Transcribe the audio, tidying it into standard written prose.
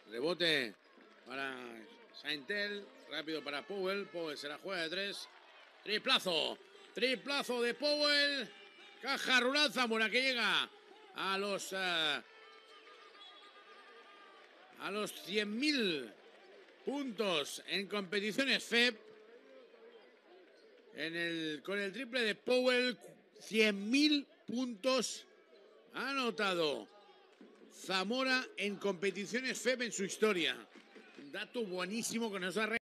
Rebote para Saintel. Rápido para Powell. Powell se la juega de 3. Triplazo. Triplazo de Powell. Caja Rural Zamora que llega a los 100.000 puntos en competiciones FEP. Con el triple de Powell, 100.000 puntos ha anotado Zamora en competiciones FEP en su historia. Un dato buenísimo que nos ha